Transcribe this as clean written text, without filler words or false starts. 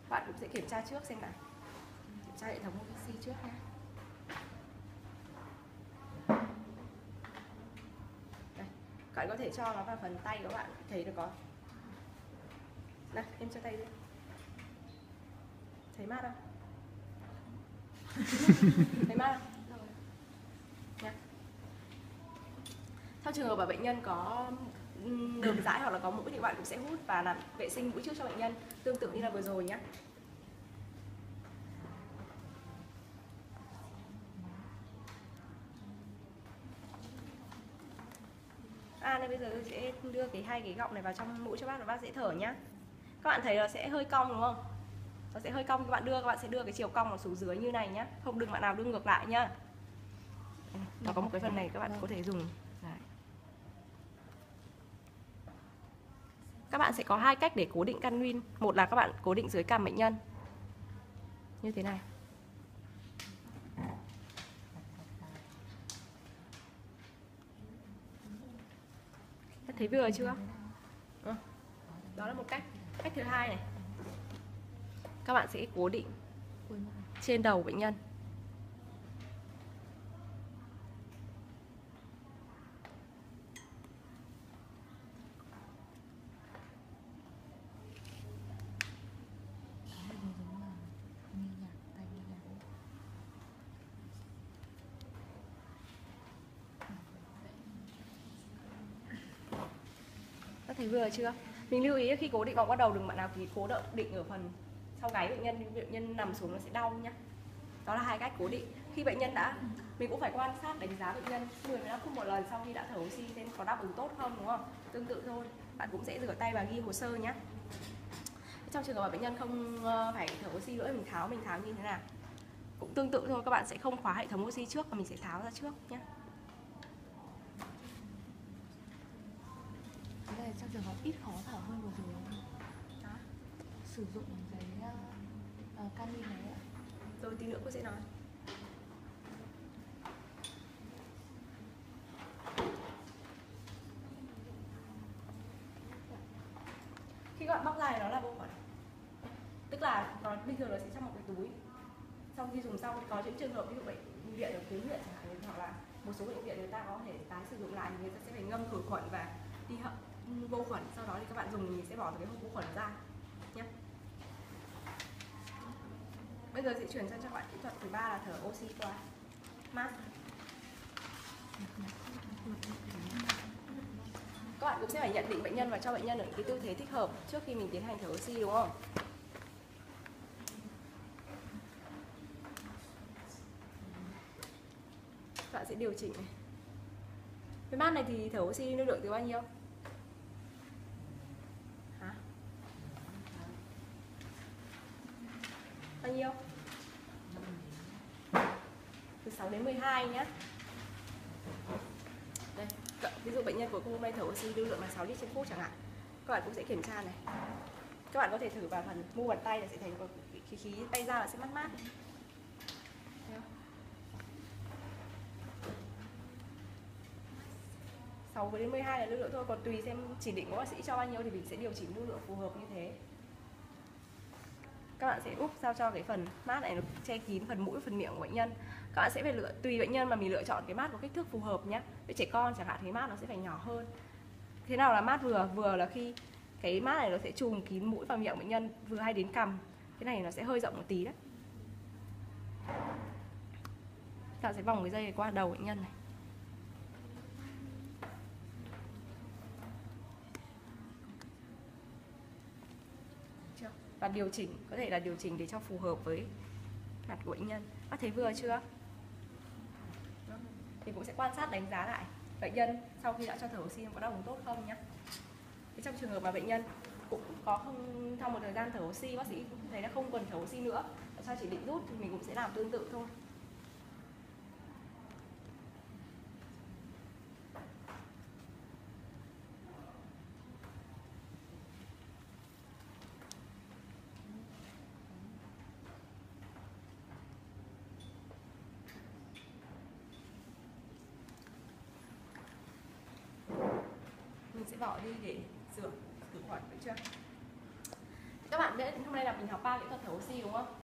Bạn cũng sẽ kiểm tra trước xem nào. Kiểm tra hệ thống oxy trước nha. Đây, các bạn có thể cho nó vào phần tay các bạn thấy được có. Nào, em cho tay đi. Thấy mát không? Thấy mát không? Nha. Trong trường hợp mà bệnh nhân có đờm dãi hoặc là có mũi thì bạn cũng sẽ hút và làm vệ sinh mũi trước cho bệnh nhân, tương tự như là vừa rồi nhé. Đây bây giờ tôi sẽ đưa hai cái gọng này vào trong mũi cho bác và bác dễ thở nhá. Các bạn thấy nó sẽ hơi cong đúng không? Nó sẽ hơi cong, các bạn sẽ đưa cái chiều cong nó xuống dưới như này nhá, không đừng bạn nào đưa ngược lại nhá. Nó có một cái phần này các bạn có thể dùng. Đấy. Các bạn sẽ có hai cách để cố định căn nguyên. Một là các bạn cố định dưới cằm bệnh nhân như thế này. Thấy vừa chưa? Đó là một cách. Cách thứ hai này, các bạn sẽ cố định trên đầu bệnh nhân. Có thấy vừa chưa? Mình lưu ý khi cố định vòng qua đầu đừng bạn nào thì cố định ở phần sau gáy bệnh nhân nằm xuống nó sẽ đau nhá. Đó là hai cách cố định. Khi bệnh nhân mình cũng phải quan sát đánh giá bệnh nhân 10-15 phút một lần sau khi đã thở oxy xem có đáp ứng tốt không, đúng không? Tương tự thôi, bạn cũng sẽ rửa tay và ghi hồ sơ nhé. Trong trường hợp mà bệnh nhân không phải thở oxy nữa, mình tháo như thế nào? Cũng tương tự thôi, các bạn sẽ không khóa hệ thống oxy trước và mình sẽ tháo ra trước nhé. Đây trong trường hợp ít khó thở hơn vừa rồi không? Sử dụng cái kali này ạ. Rồi tí nữa cô sẽ nói. Khi các bạn bóc ra thì nó là vô khuẩn. Tức là nó bình thường nó sẽ trong một cái túi. Sau khi dùng xong có những trường hợp ví dụ bệnh viện ở tuyến huyện chẳng hạn, hoặc là một số bệnh viện người ta có thể tái sử dụng lại, người ta sẽ phải ngâm khử khuẩn và đi hấp vô khuẩn, sau đó thì các bạn dùng thì mình sẽ bỏ cái hộp vô khuẩn ra nhé. Bây giờ sẽ chuyển sang cho bạn kỹ thuật thứ ba là thở oxy qua mask. Các bạn cũng sẽ phải nhận định bệnh nhân và cho bệnh nhân ở cái tư thế thích hợp trước khi mình tiến hành thở oxy, đúng không? Các bạn sẽ điều chỉnh này. Cái mask này thì thở oxy lưu lượng từ bao nhiêu? Hả? Bao nhiêu? Từ 6 đến 12 nhé. Đây, ví dụ bệnh nhân của cô hôm nay thở oxy lưu lượng là 6 lít trên phút chẳng hạn. Các bạn cũng sẽ kiểm tra này. Các bạn có thể thử vào phần mu bàn tay là sẽ thấy khí tay ra là sẽ mát mát. 6 đến 12 là lưu lượng thôi, còn tùy xem chỉ định của bác sĩ cho bao nhiêu thì mình sẽ điều chỉnh lưu lượng phù hợp như thế. Các bạn sẽ úp sao cho cái phần mát này nó che kín phần mũi, phần miệng của bệnh nhân. Các bạn sẽ phải tùy bệnh nhân mà mình lựa chọn cái mát có kích thước phù hợp nhé. Với trẻ con chẳng hạn thì mát nó sẽ phải nhỏ hơn. Thế nào là mát vừa? Vừa là khi cái mát này nó sẽ trùm kín mũi và miệng bệnh nhân, vừa hay đến cằm. Cái này nó sẽ hơi rộng một tí đấy. Các bạn sẽ vòng cái dây này qua đầu bệnh nhân này. Và điều chỉnh, có thể là điều chỉnh để cho phù hợp với mặt của bệnh nhân. Bác thấy vừa chưa? Thì cũng sẽ quan sát đánh giá lại bệnh nhân sau khi đã cho thở oxy có đáp ứng tốt không nhé. Trong trường hợp mà bệnh nhân cũng có không trong một thời gian thở oxy, bác sĩ cũng thấy là không cần thở oxy nữa, cho chỉ định rút thì mình cũng sẽ làm tương tự thôi. Mình sẽ bỏ đi để rửa khử khuẩn, được chưa? Các bạn biết hôm nay là mình học 3 kỹ thuật thở oxy đúng không?